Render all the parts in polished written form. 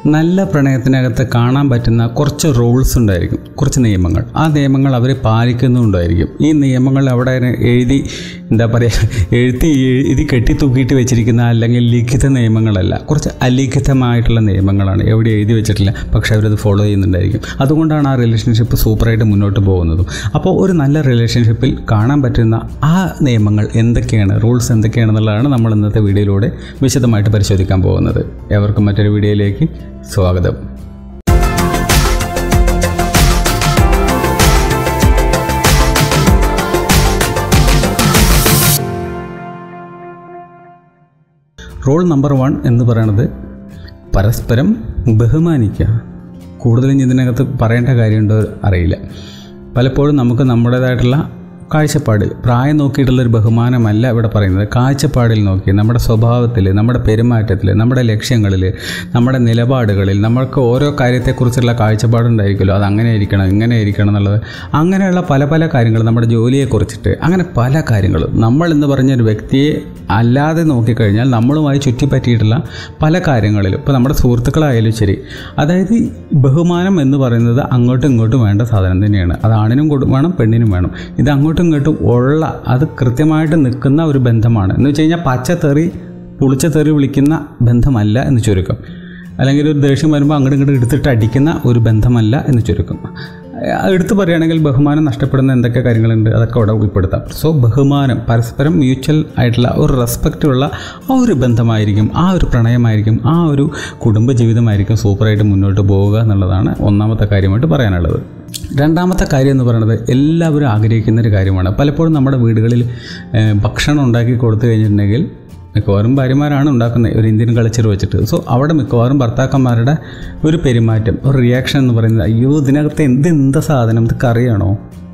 നല്ല പ്രണയത്തിനകത്ത് കാണാൻ പറ്റുന്ന കുറച്ച് റൂൾസ് ഉണ്ടായിരിക്കും, കുറച്ച് നിയമങ്ങൾ. ആ നിയമങ്ങൾ അവർ പാലിക്കുന്നുണ്ടായിരിക്കും. ഈ നിയമങ്ങൾ അവിടെ എഴുതി എഴുതി കെട്ടിത്തൂക്കിയിട്ട് വെച്ചിരിക്കുന്ന അല്ലെങ്കിൽ ലിഖിത നിയമങ്ങളല്ല, കുറച്ച് അലിഖിതമായിട്ടുള്ള നിയമങ്ങളാണ്. എവിടെ എഴുതി വെച്ചിട്ടില്ല, പക്ഷെ അവരത് ഫോളോ ചെയ്യുന്നുണ്ടായിരിക്കും. അതുകൊണ്ടാണ് ആ റിലേഷൻഷിപ്പ് സൂപ്പറായിട്ട് മുന്നോട്ട് പോകുന്നതും. അപ്പോൾ ഒരു നല്ല റിലേഷൻഷിപ്പിൽ കാണാൻ പറ്റുന്ന ആ നിയമങ്ങൾ എന്തൊക്കെയാണ്, റൂൾസ് എന്തൊക്കെയാണെന്നുള്ളതാണ് നമ്മൾ ഇന്നത്തെ വീഡിയോയിലൂടെ വിശദമായിട്ട് പരിശോധിക്കാൻ പോകുന്നത്. എവർക്കും മറ്റൊരു വീഡിയോയിലേക്ക് സ്വാഗതം. റൂൾ നമ്പർ 1 എന്ന് പറയുന്നത് പരസ്പരം ബഹുമാനിക്കുക. കൂടുതലും ഇതിനകത്ത് പറയേണ്ട കാര്യമുണ്ടോ അറിയില്ല. പലപ്പോഴും നമുക്ക് നമ്മുടേതായിട്ടുള്ള കാഴ്ചപ്പാട്, പ്രായം നോക്കിയിട്ടുള്ളൊരു ബഹുമാനമല്ല ഇവിടെ പറയുന്നത്. കാഴ്ചപ്പാടിൽ നോക്കി, നമ്മുടെ സ്വഭാവത്തിൽ, നമ്മുടെ പെരുമാറ്റത്തിൽ, നമ്മുടെ ലക്ഷ്യങ്ങളിൽ, നമ്മുടെ നിലപാടുകളിൽ നമ്മൾക്ക് ഓരോ കാര്യത്തെക്കുറിച്ചുള്ള കാഴ്ചപ്പാടുണ്ടായിരിക്കുമല്ലോ. അത് അങ്ങനെ ആയിരിക്കണം, ഇങ്ങനെ ആയിരിക്കണം എന്നുള്ളത്. അങ്ങനെയുള്ള പല പല കാര്യങ്ങൾ, നമ്മുടെ ജോലിയെക്കുറിച്ചിട്ട്, അങ്ങനെ പല കാര്യങ്ങളും നമ്മൾ എന്ന് പറഞ്ഞൊരു വ്യക്തിയെ അല്ലാതെ നോക്കിക്കഴിഞ്ഞാൽ നമ്മളുമായി ചുറ്റിപ്പറ്റിയിട്ടുള്ള പല കാര്യങ്ങളിലും, ഇപ്പോൾ നമ്മുടെ സുഹൃത്തുക്കളായാലും ശരി, അതായത് ബഹുമാനം എന്ന് പറയുന്നത് അങ്ങോട്ടും ഇങ്ങോട്ടും വേണ്ട സാധനം തന്നെയാണ്. അത് ആണിനും വേണം, പെണ്ണിനും വേണം. ഇത് അങ്ങോട്ടും ഇങ്ങോട്ടും ഉള്ള, അത് കൃത്യമായിട്ട് നിൽക്കുന്ന ഒരു ബന്ധമാണ്. എന്ന് വെച്ച് കഴിഞ്ഞാൽ പച്ചത്തെറി പുളിച്ചത്തെറി വിളിക്കുന്ന ബന്ധമല്ല എന്ന് ചുരുക്കം. അല്ലെങ്കിൽ ഒരു ദേഷ്യം വരുമ്പോൾ അങ്ങോട്ടും ഇങ്ങോട്ടും എടുത്തിട്ട് അടിക്കുന്ന ഒരു ബന്ധമല്ല എന്ന് ചുരുക്കം. എടുത്തു പറയുകയാണെങ്കിൽ ബഹുമാനം നഷ്ടപ്പെടുന്ന എന്തൊക്കെ കാര്യങ്ങളുണ്ട് അതൊക്കെ അവിടെ ഉൾപ്പെടുത്താം. സോ ബഹുമാനം, പരസ്പരം മ്യൂച്വൽ ആയിട്ടുള്ള ഒരു റെസ്പെക്റ്റുള്ള ആ ഒരു ബന്ധമായിരിക്കും, ആ ഒരു പ്രണയമായിരിക്കും, ആ ഒരു കുടുംബജീവിതമായിരിക്കും സൂപ്പറായിട്ട് മുന്നോട്ട് പോവുക എന്നുള്ളതാണ് ഒന്നാമത്തെ കാര്യമായിട്ട് പറയാനുള്ളത്. രണ്ടാമത്തെ കാര്യം എന്ന് പറയുന്നത് എല്ലാവരും ആഗ്രഹിക്കുന്നൊരു കാര്യമാണ്. പലപ്പോഴും നമ്മുടെ വീടുകളിൽ ഭക്ഷണം ഉണ്ടാക്കി കൊടുത്തു കഴിഞ്ഞിട്ടുണ്ടെങ്കിൽ മിക്കവാറും ഭാര്യമാരാണ് ഉണ്ടാക്കുന്നത്, ഒരു ഇന്ത്യൻ കൾച്ചർ വെച്ചിട്ട്. സോ അവിടെ മിക്കവാറും ഭർത്താക്കന്മാരുടെ ഒരു പെരുമാറ്റം, ഒരു റിയാക്ഷൻ എന്ന് പറയുന്നത്, അയ്യോ ഇതിനകത്ത് എന്താ സാധനം, ഇത് കറിയാണോ,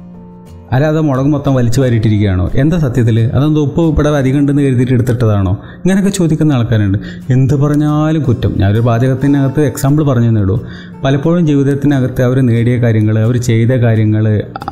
അല്ലാതെ മുളക് മൊത്തം വലിച്ചു വാരിയിട്ടിരിക്കുകയാണോ, എന്താ സത്യത്തിൽ, അതെന്തോ ഉപ്പ് ഇവിടെ അധികം ഉണ്ടെന്ന് കരുതിയിട്ട് എടുത്തിട്ടതാണോ, ഇങ്ങനെയൊക്കെ ചോദിക്കുന്ന ആൾക്കാരുണ്ട്. എന്ത് പറഞ്ഞാലും കുറ്റം. ഞാനൊരു പാചകത്തിനകത്ത് എക്സാമ്പിൾ പറഞ്ഞു തന്നേടൂ. പലപ്പോഴും ജീവിതത്തിനകത്ത് അവർ നേടിയ കാര്യങ്ങൾ, അവർ ചെയ്ത കാര്യങ്ങൾ,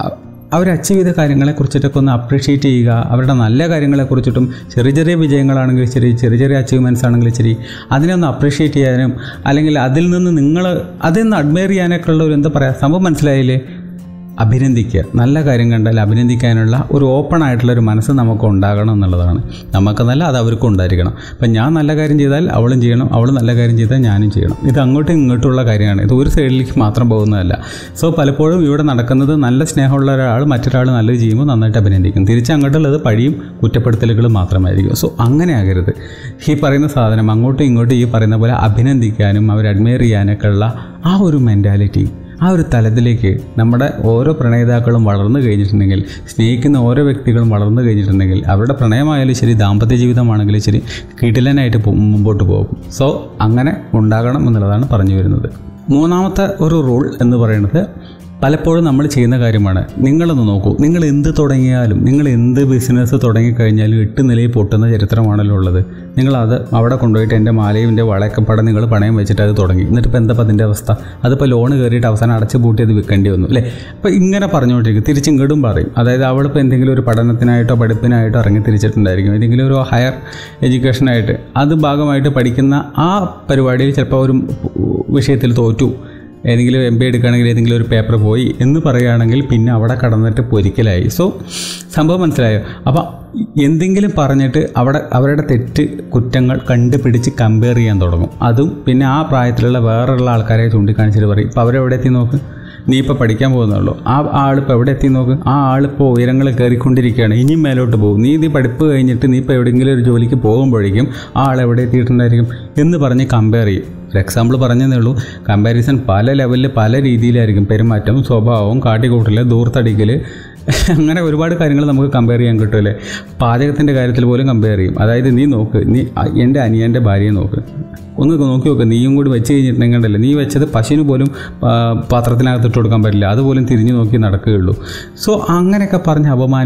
അവർ അച്ചീവ് ചെയ്ത കാര്യങ്ങളെക്കുറിച്ചിട്ടൊക്കെ ഒന്ന് അപ്രീഷിയേറ്റ് ചെയ്യുക. അവരുടെ നല്ല കാര്യങ്ങളെക്കുറിച്ചിട്ടും, ചെറിയ ചെറിയ വിജയങ്ങളാണെങ്കിൽ ശരി, ചെറിയ ചെറിയ അച്ചീവ്മെൻറ്റ്സ് ആണെങ്കിലും ശരി, അതിനെ ഒന്ന് അപ്രീഷിയേറ്റ് ചെയ്യാനും, അല്ലെങ്കിൽ അതിൽ നിന്ന് അതൊന്ന് അഡ്മയർ ചെയ്യാനൊക്കെ ഉള്ള ഒരു എന്താ പറയുക, സംഭവം മനസ്സിലായില്ലേ, അഭിനന്ദിക്കുക. നല്ല കാര്യം കണ്ടാൽ അഭിനന്ദിക്കാനുള്ള ഒരു ഓപ്പൺ ആയിട്ടുള്ളൊരു മനസ്സ് നമുക്ക് ഉണ്ടാകണം എന്നുള്ളതാണ്. നമുക്കെന്നല്ല, അത് അവർക്കും ഉണ്ടായിരിക്കണം. അപ്പം ഞാൻ നല്ല കാര്യം ചെയ്താൽ അവളും ചെയ്യണം, അവൾ നല്ല കാര്യം ചെയ്താൽ ഞാനും ചെയ്യണം. ഇത് അങ്ങോട്ടും ഇങ്ങോട്ടുള്ള കാര്യമാണ്. ഇത് ഒരു സൈഡിലേക്ക് മാത്രം പോകുന്നതല്ല. സോ പലപ്പോഴും ഇവിടെ നടക്കുന്നത്, നല്ല സ്നേഹമുള്ള ഒരാൾ മറ്റൊരാൾ നല്ലത് ചെയ്യുമ്പോൾ നന്നായിട്ട് അഭിനന്ദിക്കും. തിരിച്ചങ്ങോട്ടുള്ളത് പഴിയും കുറ്റപ്പെടുത്തലുകളും മാത്രമായിരിക്കും. സോ അങ്ങനെ ആകരുത്. ഈ പറയുന്ന സാധനം അങ്ങോട്ടും ഇങ്ങോട്ടും ഈ പറയുന്ന പോലെ അഭിനന്ദിക്കാനും അവർ അഡ്മയർ ചെയ്യാനൊക്കെ ഉള്ള ആ ഒരു മെൻറ്റാലിറ്റി, ആ ഒരു തലത്തിലേക്ക് നമ്മുടെ ഓരോ പ്രണയിതാക്കളും വളർന്നു കഴിഞ്ഞിട്ടുണ്ടെങ്കിൽ, സ്നേഹിക്കുന്ന ഓരോ വ്യക്തികളും വളർന്നു കഴിഞ്ഞിട്ടുണ്ടെങ്കിൽ, അവരുടെ പ്രണയമായാലും ശരി, ദാമ്പത്യ ജീവിതമാണെങ്കിലും ശരി, കിടിലനായിട്ട് മുമ്പോട്ട് പോകും. സോ അങ്ങനെ ഉണ്ടാകണം എന്നുള്ളതാണ് പറഞ്ഞു വരുന്നത്. മൂന്നാമത്തെ ഒരു റൂൾ എന്ന് പറയുന്നത് പലപ്പോഴും നമ്മൾ ചെയ്യുന്ന കാര്യമാണ്. നിങ്ങളൊന്ന് നോക്കൂ, നിങ്ങൾ എന്ത് തുടങ്ങിയാലും, നിങ്ങൾ എന്ത് ബിസിനസ് തുടങ്ങിക്കഴിഞ്ഞാലും 8 നിലയിൽ പൊട്ടുന്ന ചരിത്രമാണല്ലോ ഉള്ളത്. നിങ്ങളത് അവിടെ കൊണ്ടുപോയിട്ട് എൻ്റെ മാലയും എൻ്റെ വളയൊക്കെ പടം നിങ്ങൾ പണയം വെച്ചിട്ട് അത് തുടങ്ങി. എന്നിട്ടിപ്പോൾ എന്താ അതിൻ്റെ അവസ്ഥ? അതിപ്പോൾ ലോണ് കയറിയിട്ട് അവസാനം അടച്ചു പൂട്ടി അത് വിൽക്കേണ്ടി വന്നു അല്ലേ? അപ്പോൾ ഇങ്ങനെ പറഞ്ഞുകൊണ്ടിരിക്കും. തിരിച്ചിങ്ങോട്ടും പറയും. അതായത് അവളിപ്പോൾ എന്തെങ്കിലും ഒരു പഠനത്തിനായിട്ടോ പഠിപ്പിനായിട്ടോ ഇറങ്ങി തിരിച്ചിട്ടുണ്ടായിരിക്കും, ഏതെങ്കിലും ഒരു ഹയർ എഡ്യൂക്കേഷനായിട്ട് അത് ഭാഗമായിട്ട് പഠിക്കുന്ന ആ പരിപാടിയിൽ ചിലപ്പോൾ ഒരു വിഷയത്തിൽ തോറ്റു, ഏതെങ്കിലും MBA എടുക്കുകയാണെങ്കിൽ ഏതെങ്കിലും ഒരു പേപ്പർ പോയി എന്ന് പറയുകയാണെങ്കിൽ പിന്നെ അവിടെ കടന്നിട്ട് പൊരിക്കലായി. സോ സംഭവം മനസ്സിലായോ? അപ്പോൾ എന്തെങ്കിലും പറഞ്ഞിട്ട് അവരുടെ തെറ്റ് കുറ്റങ്ങൾ കണ്ടുപിടിച്ച് കമ്പയർ ചെയ്യാൻ തുടങ്ങും. അതും പിന്നെ ആ പ്രായത്തിലുള്ള വേറെയുള്ള ആൾക്കാരെ ചൂണ്ടിക്കാണിച്ചിട്ട് പറയും, ഇപ്പോൾ അവരെവിടെ എത്തി നോക്ക്, നീ ഇപ്പോൾ പഠിക്കാൻ പോകുന്നുള്ളൂ, ആ ആളിപ്പോൾ എവിടെ എത്തി നോക്ക്, ആ ആളിപ്പോൾ ഉയരങ്ങൾ കയറിക്കൊണ്ടിരിക്കുകയാണ്, ഇനിയും മേലോട്ട് പോകും, നീ ഇത് പഠിപ്പ് കഴിഞ്ഞിട്ട് നീ ഇപ്പോൾ എവിടെയെങ്കിലും ഒരു ജോലിക്ക് പോകുമ്പോഴേക്കും ആ ആൾ എവിടെ എത്തിയിട്ടുണ്ടായിരിക്കും എന്ന് പറഞ്ഞ് കമ്പയർ ചെയ്യും. ഒരു എക്സാമ്പിൾ പറഞ്ഞതേ ഉള്ളൂ. കമ്പാരിസൺ പല ലെവലിൽ പല രീതിയിലായിരിക്കും. പെരുമാറ്റം, സ്വഭാവം, കാട്ടിക്കൂട്ടൽ, ദൂർത്തടിക്കൽ, അങ്ങനെ ഒരുപാട് കാര്യങ്ങൾ നമുക്ക് കമ്പയർ ചെയ്യാൻ കിട്ടുമല്ലേ. പാചകത്തിൻ്റെ കാര്യത്തിൽ പോലും കമ്പയർ ചെയ്യും. അതായത് നീ നോക്ക്, നീ എൻ്റെ അനിയൻ്റെ ഭാര്യയെ നോക്ക്, ഒന്ന് നോക്കി നോക്ക്, നീയും കൂടി വെച്ച് കഴിഞ്ഞിട്ടുണ്ടെങ്കിലല്ലേ, നീ വെച്ചത് പശുവിന് പോലും പാത്രത്തിനകത്തിട്ട് കൊടുക്കാൻ പറ്റില്ല, അതുപോലും തിരിഞ്ഞു നോക്കി നടക്കുകയുള്ളൂ. സോ അങ്ങനെയൊക്കെ പറഞ്ഞ്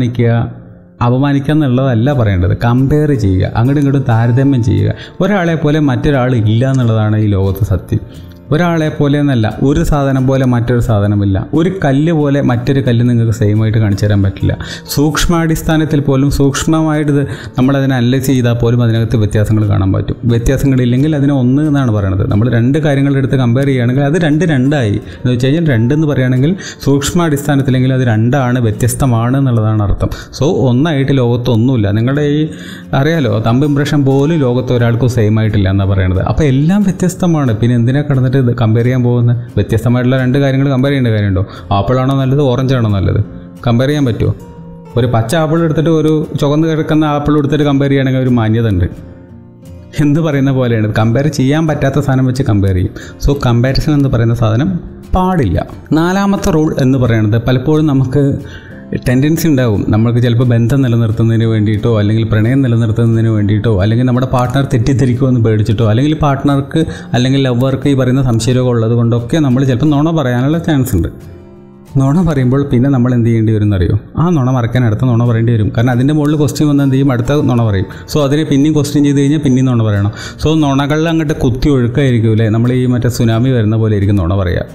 അപമാനിക്കുക എന്നുള്ളതല്ല പറയേണ്ടത്. കമ്പയർ ചെയ്യുക, അങ്ങോട്ടും ഇങ്ങോട്ടും താരതമ്യം ചെയ്യുക. ഒരാളെ പോലെ മറ്റൊരാൾ ഇല്ല എന്നുള്ളതാണ് ഈ ലോകത്ത് സത്യം. ഒരാളെ പോലെ എന്നല്ല, ഒരു സാധനം പോലെ മറ്റൊരു സാധനമില്ല, ഒരു കല്ല് പോലെ മറ്റൊരു കല്ല് നിങ്ങൾക്ക് സെയിം ആയിട്ട് കാണിച്ചു തരാൻ പറ്റില്ല. സൂക്ഷ്മാടിസ്ഥാനത്തിൽ പോലും സൂക്ഷ്മമായിട്ട് നമ്മളതിനെ അനലൈസ് ചെയ്താൽ പോലും അതിനകത്ത് വ്യത്യാസങ്ങൾ കാണാൻ പറ്റും. വ്യത്യാസങ്ങളില്ലെങ്കിൽ അതിനെ ഒന്ന് എന്നാണ് പറയുന്നത്. നമ്മൾ രണ്ട് കാര്യങ്ങളെടുത്ത് കമ്പയർ ചെയ്യുകയാണെങ്കിൽ അത് രണ്ടായി എന്ന് വെച്ച് കഴിഞ്ഞാൽ രണ്ടെന്ന് പറയുകയാണെങ്കിൽ സൂക്ഷ്മാടിസ്ഥാനത്തിലെങ്കിൽ അത് രണ്ടാണ്, വ്യത്യസ്തമാണ് എന്നുള്ളതാണ് അർത്ഥം. സോ ഒന്നായിട്ട് ലോകത്ത് ഒന്നുമില്ല. നിങ്ങളുടെ ഈ അറിയാലോ തമ്പ് ഇംപ്രഷൻ പോലും ലോകത്ത് ഒരാൾക്കും സെയിം ആയിട്ടില്ല എന്നാണ് പറയുന്നത്. അപ്പോൾ എല്ലാം വ്യത്യസ്തമാണ്. പിന്നെ എന്തിനാ കിടന്നിട്ട് ഇത് കമ്പയർ ചെയ്യാൻ പോകുന്നത്? വ്യത്യസ്തമായിട്ടുള്ള രണ്ട് കാര്യങ്ങൾ കമ്പയർ ചെയ്യേണ്ട കാര്യമുണ്ടോ? ആപ്പിളാണോ നല്ലത്, ഓറഞ്ചാണോ നല്ലത്? കമ്പയർ ചെയ്യാൻ പറ്റുമോ? ഒരു പച്ച ആപ്പിൾ എടുത്തിട്ട് ഒരു ചുവന്ന് കിടക്കുന്ന ആപ്പിൾ എടുത്തിട്ട് കമ്പയർ ചെയ്യുകയാണെങ്കിൽ ഒരു മാന്യത ഉണ്ട് എന്ന് പറയുന്ന പോലെയാണ്. കമ്പയർ ചെയ്യാൻ പറ്റാത്ത സാധനം വെച്ച് കമ്പയർ ചെയ്യും. സോ കമ്പാരിസൺ എന്ന് പറയുന്ന സാധനം പാടില്ല. നാലാമത്തെ റൂൾ എന്ന് പറയുന്നത് പലപ്പോഴും നമുക്ക് ടെൻഡൻസി ഉണ്ടാവും. നമ്മൾക്ക് ചിലപ്പോൾ ബന്ധം നിലനിർത്തുന്നതിന് വേണ്ടിയിട്ടോ അല്ലെങ്കിൽ പ്രണയം നിലനിർത്തുന്നതിന് വേണ്ടിയിട്ടോ അല്ലെങ്കിൽ നമ്മുടെ പാർട്ട്ണർ തെറ്റിദ്ധരിക്കുമോ എന്ന് പേടിച്ചിട്ടോ അല്ലെങ്കിൽ പാർട്ട്ണർക്ക് അല്ലെങ്കിൽ ലവർക്ക് ഈ പറയുന്ന സംശയരോഗം ഉള്ളത് കൊണ്ടൊക്കെ നമ്മൾ ചിലപ്പോൾ നുണ പറയാനുള്ള ചാൻസ് ഉണ്ട്. നുണ പറയുമ്പോൾ പിന്നെ നമ്മൾ എന്ത് ചെയ്യേണ്ടി വരും എന്നറിയോ? ആ നുണ മറക്കാൻ അടുത്ത നുണ പറയേണ്ടി വരും. കാരണം അതിൻ്റെ മുകളിൽ ക്വസ്റ്റ്യൻ വന്നാൽ എന്ത് ചെയ്യും? അടുത്ത നുണ പറയും. സോ അതിനെ പിന്നെയും ക്വസ്റ്റ്യൻ ചെയ്ത് കഴിഞ്ഞാൽ പിന്നെയും നുണ പറയണം. സോ നുണകളിൽ അങ്ങോട്ട് കുത്തി ഒഴുക്കായിരിക്കും അല്ലേ? നമ്മൾ ഈ മറ്റേ സുനാമി വരുന്ന പോലെ ആയിരിക്കും നുണ പറയുക.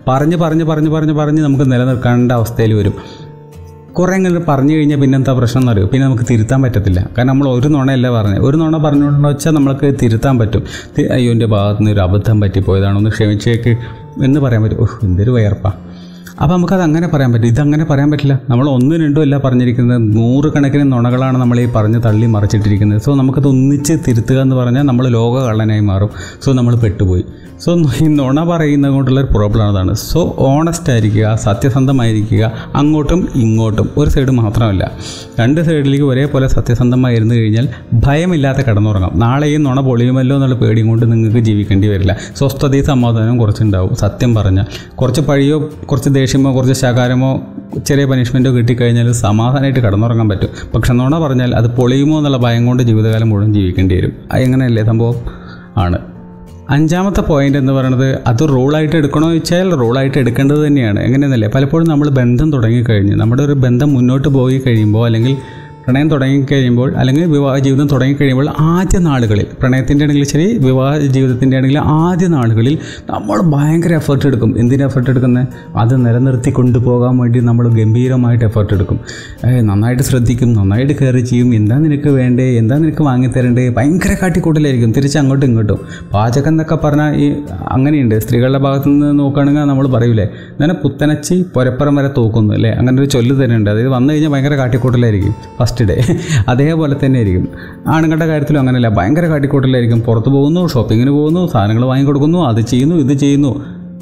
പറഞ്ഞ് നമുക്ക് നിലനിൽക്കേണ്ട അവസ്ഥയിൽ വരും. കുറേ ഇങ്ങനെ പറഞ്ഞു കഴിഞ്ഞാൽ പിന്നെ എന്താ പ്രശ്നം എന്നറിയോ? പിന്നെ നമുക്ക് തിരുത്താൻ പറ്റത്തില്ല. കാരണം നമ്മൾ ഒരു നുണയല്ല പറഞ്ഞത്. ഒരു നുണ പറഞ്ഞുകൊണ്ടെന്ന് വെച്ചാൽ നമ്മൾക്ക് തിരുത്താൻ പറ്റും. അയ്യോ എൻ്റെ ഭാഗത്ത് നിന്ന് ഒരു അബദ്ധം പറ്റിപ്പോയതാണോ, ഒന്ന് ക്ഷമിച്ചേക്ക് എന്ന് പറയാൻ പറ്റും. എന്തൊരു വയർപ്പാ. അപ്പോൾ നമുക്കത് അങ്ങനെ പറയാൻ പറ്റും. ഇതങ്ങനെ പറയാൻ പറ്റില്ല. നമ്മൾ ഒന്നും രണ്ടും അല്ല പറഞ്ഞിരിക്കുന്നത്, 100 കണക്കിന് നുണകളാണ് നമ്മൾ ഈ പറഞ്ഞ് തള്ളി മറിച്ചിട്ടിരിക്കുന്നത്. സോ നമുക്കത് ഒന്നിച്ച് തിരുത്തുക എന്ന് പറഞ്ഞാൽ നമ്മൾ ലോക കള്ളനായി മാറും. സോ നമ്മൾ പെട്ടുപോയി. സോ ഈ നുണ പറയുന്നത് കൊണ്ടുള്ളൊരു പ്രോബ്ലം അതാണ്. സോ ഓണസ്റ്റ് ആയിരിക്കുക, സത്യസന്ധമായിരിക്കുക, അങ്ങോട്ടും ഇങ്ങോട്ടും. ഒരു സൈഡ് മാത്രമല്ല, രണ്ട് സൈഡിലേക്ക് ഒരേപോലെ സത്യസന്ധമായിരുന്നു കഴിഞ്ഞാൽ ഭയമില്ലാതെ കിടന്നുറങ്ങാം. നാളെ ഈ നുണ പൊളിയുമല്ലോ എന്നുള്ള പേടിയും കൊണ്ട് നിങ്ങൾക്ക് ജീവിക്കേണ്ടി വരില്ല. സ്വസ്ഥതയും സമാധാനവും കുറച്ചുണ്ടാവും. സത്യം പറഞ്ഞാൽ കുറച്ച് പഴിയോ കുറച്ച് ദേഷ്യമോ കുറച്ച് ശകാരമോ ചെറിയ പനിഷ്മെൻറ്റോ കിട്ടിക്കഴിഞ്ഞാൽ സമാധാനമായിട്ട് കിടന്നുറങ്ങാൻ പറ്റും. പക്ഷെ നുണ പറഞ്ഞാൽ അത് പൊളിയുമോ എന്നുള്ള ഭയം കൊണ്ട് ജീവിതകാലം മുഴുവൻ ജീവിക്കേണ്ടി വരും. എങ്ങനെയല്ലേ സംഭവം ആണ്. അഞ്ചാമത്തെ പോയിൻ്റ് എന്ന് പറയുന്നത് അത് റൂളായിട്ട് എടുക്കണമെന്ന് വെച്ചാൽ റൂളായിട്ട് എടുക്കേണ്ടത് തന്നെയാണ്. എങ്ങനെയെന്നല്ലേ, പലപ്പോഴും നമ്മൾ ബന്ധം തുടങ്ങിക്കഴിഞ്ഞ് നമ്മുടെ ഒരു ബന്ധം മുന്നോട്ട് പോയി കഴിയുമ്പോൾ അല്ലെങ്കിൽ പ്രണയം തുടങ്ങിക്കഴിയുമ്പോൾ അല്ലെങ്കിൽ വിവാഹ ജീവിതം തുടങ്ങിക്കഴിയുമ്പോൾ ആദ്യ നാളുകളിൽ, പ്രണയത്തിൻ്റെ ആണെങ്കിലും ശരി വിവാഹ ജീവിതത്തിൻ്റെ ആണെങ്കിലും ആദ്യ നാളുകളിൽ നമ്മൾ ഭയങ്കര എഫേർട്ട് എടുക്കും. എന്തിന് എഫേർട്ട് എടുക്കുന്നത്? അത് നിലനിർത്തി കൊണ്ടുപോകാൻ വേണ്ടി നമ്മൾ ഗംഭീരമായിട്ട് എഫേർട്ട് എടുക്കും. നന്നായിട്ട് ശ്രദ്ധിക്കും, നന്നായിട്ട് കെയർ ചെയ്യും. എന്താ നിനക്ക് വേണ്ടേ, എന്താ നിനക്ക് വാങ്ങിത്തരണ്ടേ, ഭയങ്കര കാട്ടിക്കൂട്ടലായിരിക്കും. തിരിച്ച് അങ്ങോട്ടും ഇങ്ങോട്ടും. പാചകം എന്നൊക്കെ പറഞ്ഞാൽ ഈ അങ്ങനെയുണ്ട്. സ്ത്രീകളുടെ ഭാഗത്തു നിന്ന് നോക്കുകയാണെങ്കിൽ നമ്മൾ പറയൂലേ, അങ്ങനെ പുത്തനച്ചി പുരപ്പുറം വരെ തൂക്കുന്നു അല്ലേ, അങ്ങനെ ഒരു ചൊല്ല് തന്നെയുണ്ട്. അതായത് വന്നു കഴിഞ്ഞാൽ ഭയങ്കര കാട്ടിക്കൂട്ടലായിരിക്കും ഫസ്റ്റ് ഡേ. അതേപോലെ തന്നെ ആയിരിക്കും ആണുങ്ങളുടെ കാര്യത്തിലും. അങ്ങനെയല്ല, ഭയങ്കര കാട്ടിക്കൂട്ടലായിരിക്കും. പുറത്ത് പോകുന്നു, ഷോപ്പിങ്ങിന് പോകുന്നു, സാധനങ്ങൾ വാങ്ങിക്കൊടുക്കുന്നു, അത് ചെയ്യുന്നു ഇത് ചെയ്യുന്നു.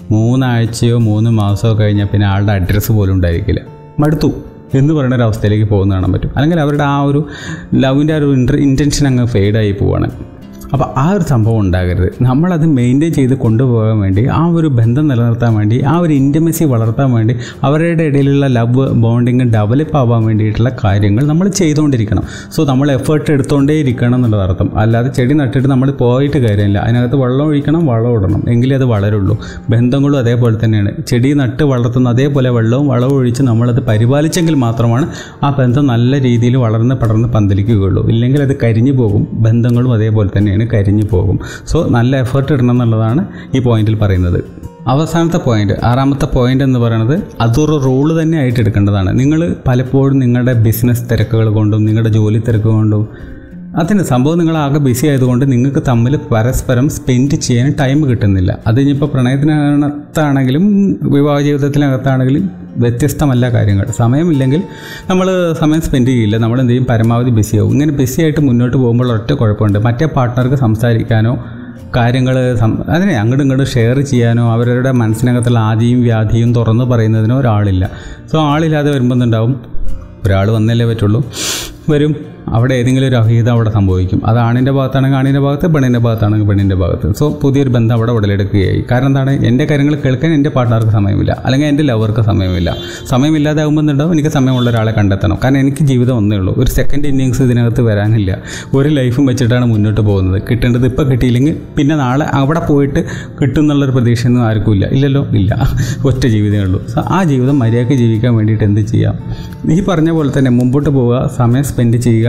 3 ആഴ്ചയോ 3 മാസമോ കഴിഞ്ഞാൽ പിന്നെ ആളുടെ അഡ്രസ്സ് പോലും ഉണ്ടായിരിക്കില്ല. മടുത്തു എന്ന് പറയുന്ന ഒരു അവസ്ഥയിലേക്ക് പോകുന്ന കാണാൻ പറ്റും. അല്ലെങ്കിൽ അവരുടെ ആ ഒരു ലവിൻ്റെ ആ ഒരു ഇൻറ്റൻഷൻ അങ്ങ് ഫെയ്ഡായി പോവുകയാണ്. അപ്പോൾ ആ ഒരു സംഭവം ഉണ്ടാകരുത്. നമ്മളത് മെയിൻറ്റെയിൻ ചെയ്ത് കൊണ്ടുപോകാൻ വേണ്ടി, ആ ഒരു ബന്ധം നിലനിർത്താൻ വേണ്ടി, ആ ഒരു ഇൻറ്റിമസി വളർത്താൻ വേണ്ടി, അവരുടെ ഇടയിലുള്ള ലവ് ബോണ്ടിങ് ഡെവലപ്പ് ആവാൻ വേണ്ടിയിട്ടുള്ള കാര്യങ്ങൾ നമ്മൾ ചെയ്തുകൊണ്ടിരിക്കണം. സോ നമ്മൾ എഫേർട്ട് എടുത്തുകൊണ്ടേ ഇരിക്കണം എന്നുള്ളത് അർത്ഥം. അല്ലാതെ ചെടി നട്ടിട്ട് നമ്മൾ പോയിട്ട് കാര്യമില്ല. അതിനകത്ത് വെള്ളം ഒഴിക്കണം, വളം ഇടണം, എങ്കിലേ അത് വളരുള്ളൂ. ബന്ധങ്ങളും അതേപോലെ തന്നെയാണ്. ചെടി നട്ട് വളർത്തുന്ന അതേപോലെ വളവും ഒഴിച്ച് നമ്മളത് പരിപാലിച്ചെങ്കിൽ മാത്രമാണ് ആ ബന്ധം നല്ല രീതിയിൽ വളർന്ന് പടർന്ന് പന്തലിക്കുകയുള്ളൂ. ഇല്ലെങ്കിൽ അത് കരിഞ്ഞു പോകും. ബന്ധങ്ങളും അതേപോലെ തന്നെയാണ്, കരിഞ്ഞു പോകും. സോ നല്ല എഫേർട്ട് ഇടണം എന്നുള്ളതാണ് ഈ പോയിന്റിൽ പറയുന്നത്. അവസാനത്തെ പോയിന്റ്, 6ാമത്തെ പോയിന്റ് എന്ന് പറയുന്നത് അതൊരു റൂള് തന്നെ ആയിട്ട് എടുക്കേണ്ടതാണ്. നിങ്ങൾ പലപ്പോഴും നിങ്ങളുടെ ബിസിനസ് തിരക്കുകൾ കൊണ്ടും നിങ്ങളുടെ ജോലി തിരക്ക് കൊണ്ടും അതിന് സംഭവം നിങ്ങളാകെ ബിസി ആയതുകൊണ്ട് നിങ്ങൾക്ക് തമ്മിൽ പരസ്പരം സ്പെൻഡ് ചെയ്യാൻ ടൈം കിട്ടുന്നില്ല. അത് ഇനിയിപ്പോൾ പ്രണയത്തിനകത്താണെങ്കിലും വിവാഹ ജീവിതത്തിനകത്താണെങ്കിലും വ്യത്യസ്തമല്ല കാര്യങ്ങൾ. സമയമില്ലെങ്കിൽ നമ്മൾ സമയം സ്പെൻഡ് ചെയ്യില്ല. നമ്മൾ എന്ത് ചെയ്യും? പരമാവധി ബിസിയാവും. ഇങ്ങനെ ബിസിയായിട്ട് മുന്നോട്ട് പോകുമ്പോൾ ഒറ്റ കുഴപ്പമുണ്ട്. മറ്റേ പാർട്ട്ണർക്ക് സംസാരിക്കാനോ കാര്യങ്ങൾ അതിനെ അങ്ങോട്ടും ഇങ്ങോട്ടും ഷെയർ ചെയ്യാനോ അവരുടെ മനസ്സിനകത്തുള്ള ആദിയും വ്യാധിയും തുറന്നു പറയുന്നതിനോ ഒരാളില്ല. സോ ആളില്ലാതെ വരുമ്പോൾ എന്തുണ്ടാവും? ഒരാൾ വന്നല്ലേ പറ്റുള്ളൂ, വരും. അവിടെ ഏതെങ്കിലും ഒരു അവിഹിതം അവിടെ സംഭവിക്കും. അത് ആണിൻ്റെ ഭാഗത്താണെങ്കിൽ ആണിൻ്റെ ഭാഗത്ത്, പെണ്ണിൻ്റെ ഭാഗത്താണെങ്കിൽ പെണ്ണിൻ്റെ ഭാഗത്ത്. സോ പുതിയൊരു ബന്ധം അവിടെ ഉടലെടുക്കുകയായി. കാരണം എന്താണ്? എൻ്റെ കാര്യങ്ങൾ കേൾക്കാൻ എൻ്റെ പാർട്ട്ണർക്ക് സമയമില്ല, അല്ലെങ്കിൽ എൻ്റെ ലവർക്ക് സമയമില്ല. സമയമില്ലാതെ ആകുമ്പോൾ എന്തുണ്ടാവും? എനിക്ക് സമയമുള്ള ഒരാളെ കണ്ടെത്തണം. കാരണം എനിക്ക് ജീവിതം ഒന്നേ ഉള്ളൂ. ഒരു സെക്കൻഡ് ഇന്നിങ്സ് ഇതിനകത്ത് വരാനില്ല. ഒരു ലൈഫും വെച്ചിട്ടാണ് മുന്നോട്ട് പോകുന്നത്. കിട്ടേണ്ടത് ഇപ്പോൾ കിട്ടിയില്ലെങ്കിൽ പിന്നെ നാളെ അവിടെ പോയിട്ട് കിട്ടും എന്നുള്ളൊരു പ്രതീക്ഷയൊന്നും ആർക്കും ഇല്ല. ഇല്ലല്ലോ, ഇല്ല. ഒറ്റ ജീവിതമേ ഉള്ളൂ. സോ ആ ജീവിതം മര്യാദയ്ക്ക് ജീവിക്കാൻ വേണ്ടിയിട്ട് എന്ത് ചെയ്യാം? ഈ പറഞ്ഞ പോലെ തന്നെ മുമ്പോട്ട് പോവുക, സമയം സ്പെൻഡ് ചെയ്യുക,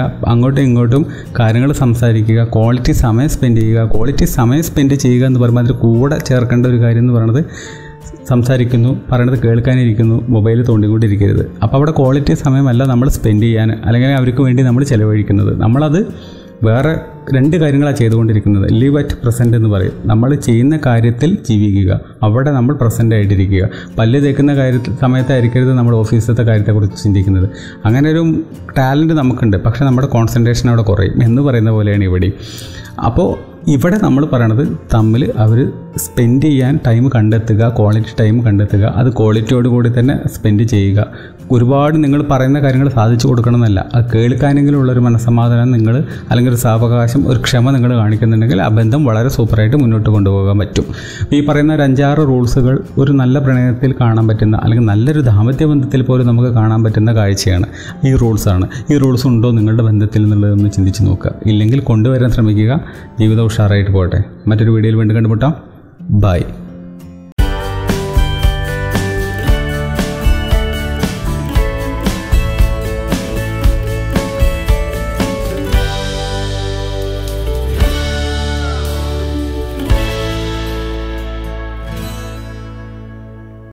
അങ്ങോട്ടും ഇങ്ങോട്ടും കാര്യങ്ങൾ സംസാരിക്കുക, ക്വാളിറ്റി സമയം സ്പെൻഡ് ചെയ്യുക. ക്വാളിറ്റി സമയം സ്പെൻഡ് ചെയ്യുക എന്ന് പറയുമ്പോൾ അതിൽ കൂടെ ചേർക്കേണ്ട ഒരു കാര്യം എന്ന് പറയുന്നത് സംസാരിക്കുന്നു, പറയണത് കേൾക്കാനിരിക്കുന്നു, മൊബൈൽ തോണ്ടിക്കൊണ്ടിരിക്കരുത്. അപ്പോൾ അവിടെ ക്വാളിറ്റി സമയമല്ല നമ്മൾ സ്പെൻഡ് ചെയ്യാൻ അല്ലെങ്കിൽ അവർക്ക് വേണ്ടി നമ്മൾ ചിലവഴിക്കുന്നത്. നമ്മളത് വേറെ 2 കാര്യങ്ങളാണ് ചെയ്തുകൊണ്ടിരിക്കുന്നത്. ലിവ് അറ്റ് പ്രസൻറ്റ് എന്ന് പറയും. നമ്മൾ ചെയ്യുന്ന കാര്യത്തിൽ ജീവിക്കുക, അവിടെ നമ്മൾ പ്രസൻ്റ് ആയിട്ടിരിക്കുക. പല്ല് തേക്കുന്ന സമയത്തായിരിക്കരുത് നമ്മൾ ഓഫീസിലത്തെ കാര്യത്തെക്കുറിച്ച് ചിന്തിക്കുന്നത്. അങ്ങനെ ഒരു ടാലൻറ്റ് നമുക്കുണ്ട്, പക്ഷേ നമ്മുടെ കോൺസെൻട്രേഷൻ അവിടെ കുറയും എന്ന് പറയുന്ന പോലെയാണ് ഇവിടെ. അപ്പോൾ ഇവിടെ നമ്മൾ പറയണത് തമ്മിൽ അവർ സ്പെൻഡ് ചെയ്യാൻ ടൈം കണ്ടെത്തുക, ക്വാളിറ്റി ടൈം കണ്ടെത്തുക. അത് ക്വാളിറ്റിയോടുകൂടി തന്നെ സ്പെൻഡ് ചെയ്യുക. ഒരുപാട് നിങ്ങൾ പറയുന്ന കാര്യങ്ങൾ സാധിച്ചു കൊടുക്കണമെന്നല്ല, അത് കേൾക്കാനെങ്കിലും ഉള്ളൊരു മനസ്സമാധാനം നിങ്ങൾ അല്ലെങ്കിൽ ഒരു സാവകാശം, ഒരു ക്ഷമ നിങ്ങൾ കാണിക്കുന്നുണ്ടെങ്കിൽ ആ ബന്ധം വളരെ സൂപ്പറായിട്ട് മുന്നോട്ട് കൊണ്ടുപോകാൻ പറ്റും. ഈ പറയുന്ന ഒരു 5-6 റൂൾസുകൾ ഒരു നല്ല പ്രണയത്തിൽ കാണാൻ പറ്റുന്ന അല്ലെങ്കിൽ നല്ലൊരു ദാമ്പത്യ ബന്ധത്തിൽ പോലും നമുക്ക് കാണാൻ പറ്റുന്ന കാഴ്ചയാണ്. ഈ റൂൾസാണ്. ഈ റൂൾസ് ഉണ്ടോ നിങ്ങളുടെ ബന്ധത്തിൽ എന്നുള്ളതൊന്ന് ചിന്തിച്ച് നോക്കുക. ഇല്ലെങ്കിൽ കൊണ്ടുവരാൻ ശ്രമിക്കുക. ജീവിതം ഉഷാറായിട്ട് പോകട്ടെ. മറ്റൊരു വീഡിയോയിൽ വീണ്ടും കണ്ടുമുട്ടാം. ബൈ.